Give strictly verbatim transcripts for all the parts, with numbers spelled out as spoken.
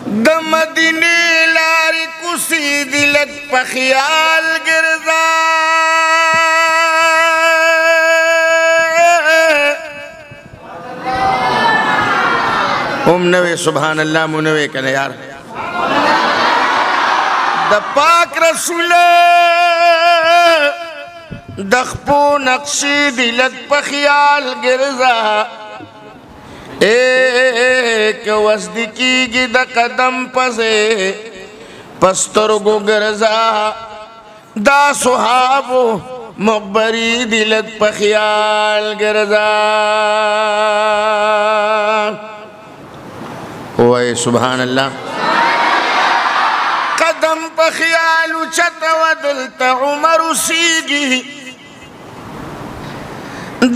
The मदीने लारी कुसी दिलक पखियाल गिरदा उम नवे सुभान अल्लाह मुनवे कने यार द पाक रसूल दखपो नक्शी दिलक पखियाल गिरदा एक वस्दिकी गी द कदम पसे पस्तरगो गिरजा दा सुहाबो मुकबरी दिलक पखियाल गिरजा ओए सुभान अल्लाह कदम पखियाल उचत वदलत उमर सीगी द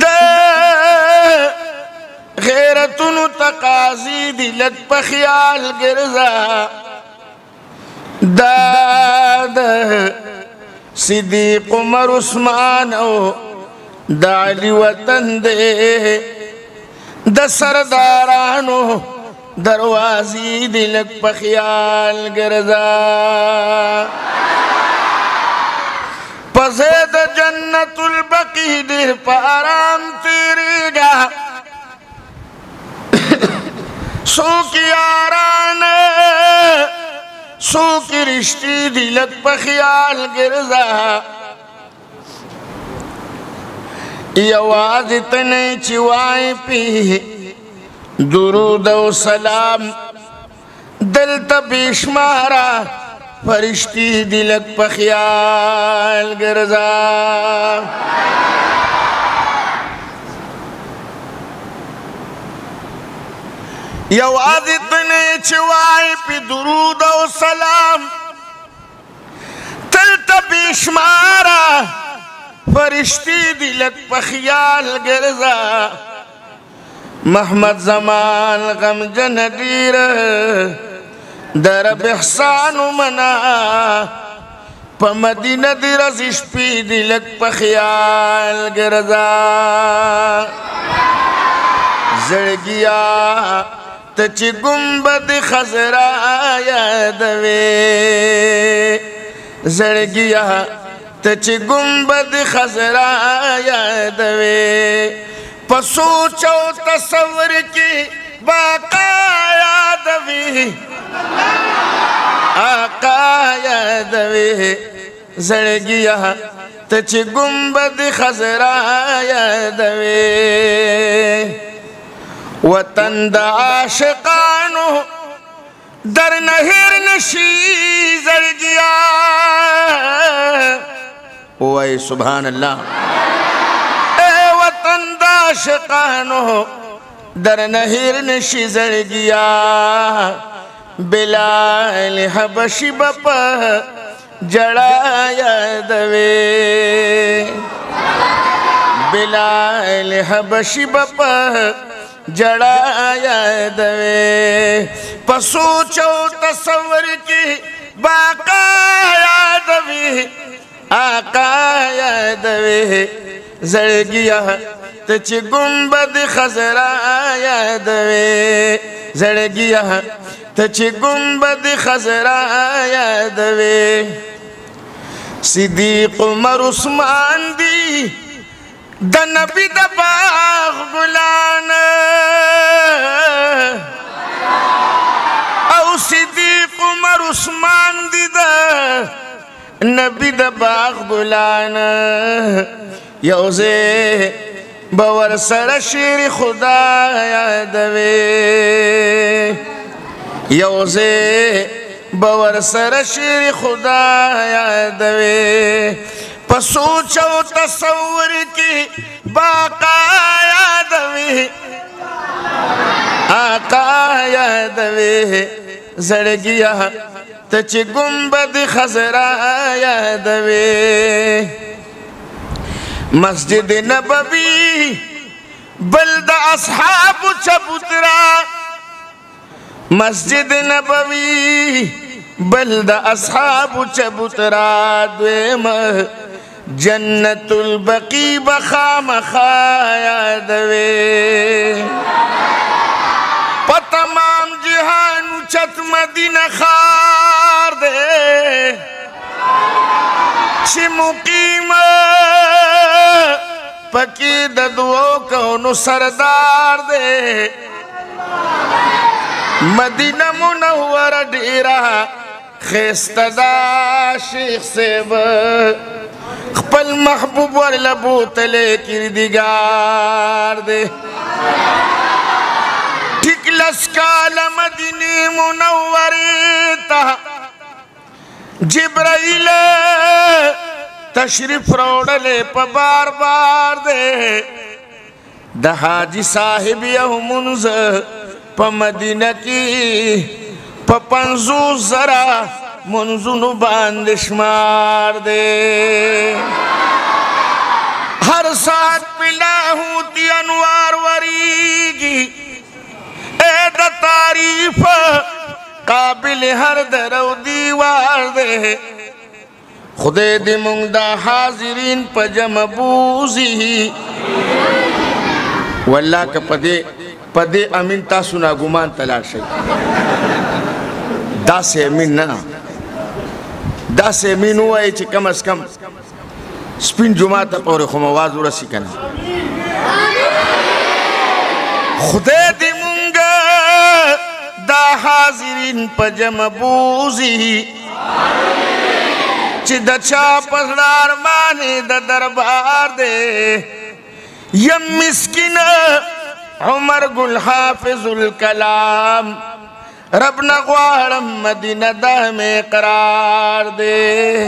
गैरतुन तकाजी दिलक पखियाल गिरजा दाद सिद्दीक उमर उस्मान द अली वतन दे द सरदारानो दरवाजी दिलक पखियाल गिरजा पज़ेद जन्नतुल बकी दिर पाराम तेरेगा सो की यारान सो की रिश्ती दिलक पखियाल गिरजा ये आवाज इतने चिवाए पी दुरूद व सलाम दिल तबीशमारा फरिश्ती दिलक पखियाल गिरजा यवाज इतने चिवाए पी दुरूद व सलाम दिल तबीशमारा फरिश्ती दिलक पखियाल गिरजा महमद जमान गम जनदीर दरब एहसान मना पमदीना दिरजिश पी दिलक पखियाल गिरजा जड़गिया तची गुंबद खजरा यादवे जड़गिया तची गुंबद खजरा यादवे पसोचो तस्वर की बाका यादवी आका यादवी जड़गिया तची गुंबद खजरा यादवे वतन द आशिकानो दर नहिर नशी जड़गिया ओए सुभान अल्लाह आशिकानो दर नहिर नशी जड़गिया बिलाल हबशी बप जड़ा यादवे बिलाल हबशी बप जड़ा यादवे पसोचो तस्वर की बाका यादवी आका यादवे जड़गिया तची गुंबद खजरा यादवे जड़गिया तची गुंबद खजरा यादवे सिद्दीक उमर उस्मान दी द नबी द बाग गुलान औ सिद्दीक उमर उस्मान दी द नबी द बाग गुलान यौजे बवर सर शेर खुदा यादवे यौजे बवर सर शेर खुदा यादवे पसोचो तस्वर की बाका यादवे आका यादवे जड़गिया तची गुंबद खजरा यादवे मस्जिद नबवी बल्द अस्हाब चबूतरा मस्जिद नबवी बल्द अस्हाब चबूतरा द्वेम जन्नतुल बकी बखा मखा यादवे पतमाम जिहानु اوچت مدینہ خار دے چھ مقیم پکی ددو کونو سردار دے مدینہ منور ڈیرہ خیستدا شیخ سیب خپل محبوب ورلبو تلے کردگار دے ٹھیک لسکال مدینی منوریتا جبرائیل تشریف روڑلے پا بار بار دے دا حاجی صاحب یہو منز پا مدینہ کی پا پنزو ذرا منزونو باندشمار دے ہر ساتھ پلا ہوتی انوار وریگی اے دا تعریف قابل ہر درو دیوار دے خدے دی منگ دا حاضرین پا جمع بوزی واللہ کا پدے پدے امین تاسونا گمان تلار شئی دا سے امین نا دا سے امین ہوا ہے چھ کم از کم سپین جماعت پور خمواز رسی کنا خدے دی منگ دا حاضرین پا جمع بوزی چی دا چاپس دارمانی دا دربار دے یم مسکن عمر گل حافظ الکلام رب نغوارم مدینہ دا میں قرار دے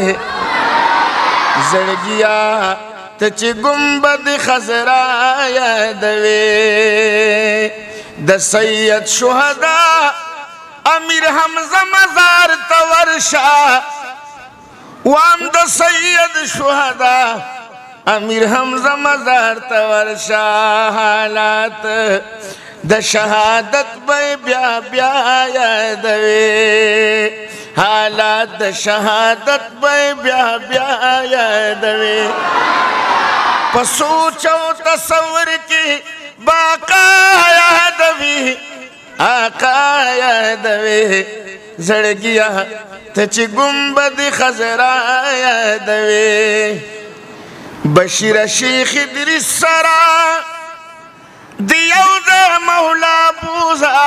زرگیا تچی گنبد خزرایا دوے دا سید شہداء امیر حمزہ مزار تورشا وام دا سید شہداء امیر حمزہ مزار تورشا حالات دا شہادت بے بیا بیا یادوے حالات دا شہادت بے بیا بیا یادوے پسوچو تصور کی باقا یادوی آقا یادوے زڑگیا تچی گنبد خزرا یادوے بشیر شیخ ادریس سرا دیو دے مولا بوزا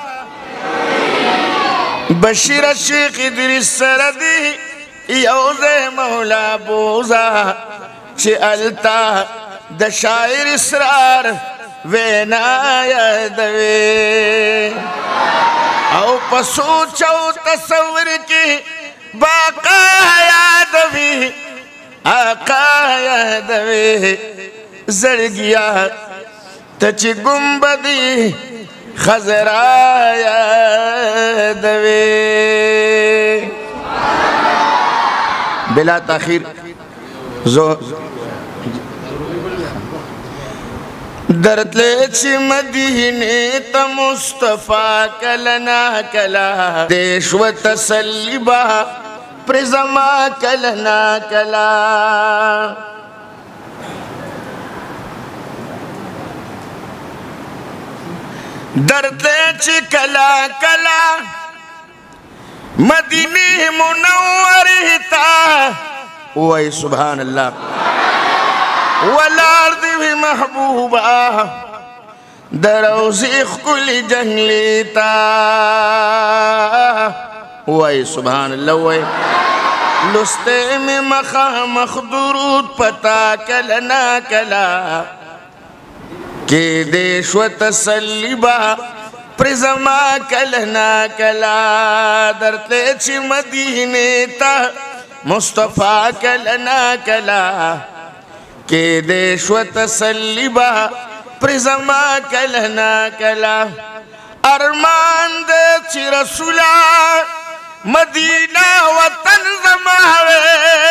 بشیر شیخ ادریس سرا دیو دے مولا بوزا چی علتا دا شاعر اسرار وینا یادوے او پسوچو تصور کی باقا یادوی آقا یادوے زرگیا تچی گنبدی خزرا یادوے بلا تاخیر زو درد لے چی مدینے تا مصطفیٰ کلنا کلا دیش و تسلی با پرزما کلنا کلا درد لے چی کلا کلا مدینی منوری تا وہی سبحان اللہ والارض بھی محبوبہ دروزیخ کلی جنگلی تا وہی سبحان اللہ وہی لستے میں مخام درود پتا کلنا کلا کہ دیش و تسلی با پرزما کلنا کلا درتے چی مدینے تا مصطفیٰ کلنا کلا کہ دیش و تسلی با پرزما کلنا کلا ارمان دے چی رسولا مدینہ وطن زماوے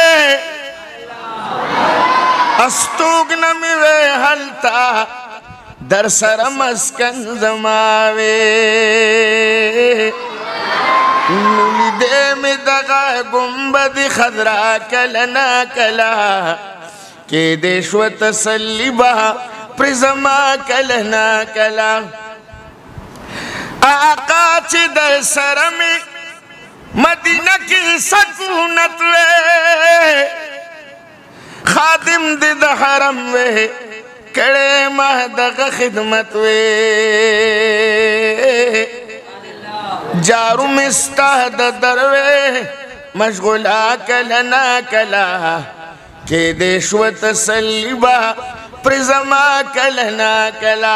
استوگ نمیوے حلتا در سر مسکن زماوے نولی دے میں دغا گنبد خضرا کلنا کلا کہ دیش و تسلی با پرزما کلنا کلا आका ची दर सर में मदीना की सकूनत वे खादिम दिद हरम वे कड़े महदग खिदमत वे जारू मिस्ताद दरवे मशगुला कलना कला के देशव तसल्लिबा प्रिजमा कलना कला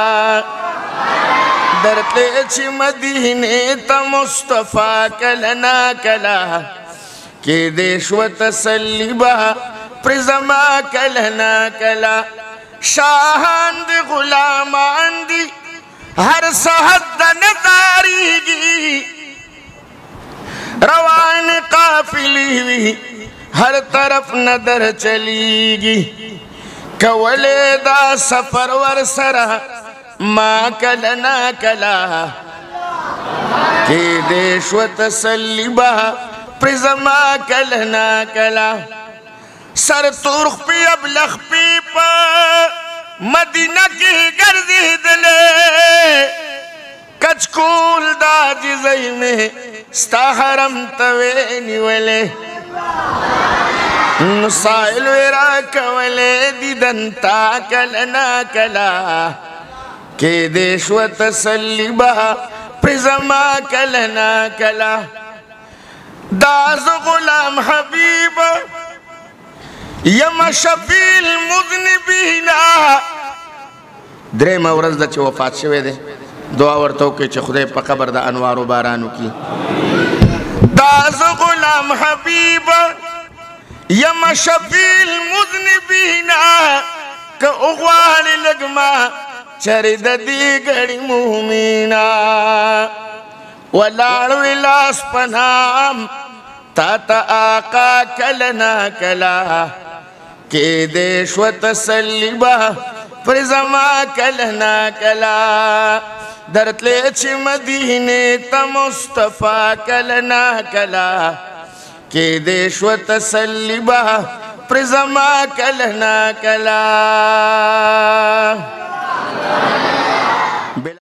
दरते ची मदीने त मुस्तफा कलना कला के देशव तसल्लिबा प्रिजमा कलना कला शाहान दी गुलामान दी हर सहद नजारीगी रवान काफिली हुई हर तरफ नदर चलीगी कवले दा सफर वर सरा माँ कलना कला के देशव तसल्लिबा प्रिजमा कलना कला सर तुर्ख पे अब लख पे पा मदीना की गर्दी दले कचकूल दाजी जई में स्ताहरम तवे निवले नुसाइल वेरा कवले दिदंता कलना कला के देशव तसल्लिबा प्रिजमा कलना कला दाज गुलाम हबीब यम शफील मुज़निबीना द्रे मवरज दा चे वफात शवे दे दुआ वर्तो के चे खुदे पा कबर दा अनवारो बारानु की दाज गुलाम हबीब यम शफील मुज़निबीना का उगवाल लगमा चरिद दी गड़ी मुमीना वलाड़ विलास पनाम ताता आका कलना कला के देशव तसल्लिबा प्रिजमा कलना कला दरतले ची मदीने त मुस्तफा कलना कला के देशव तसल्लिबा प्रिजमा कलना कला।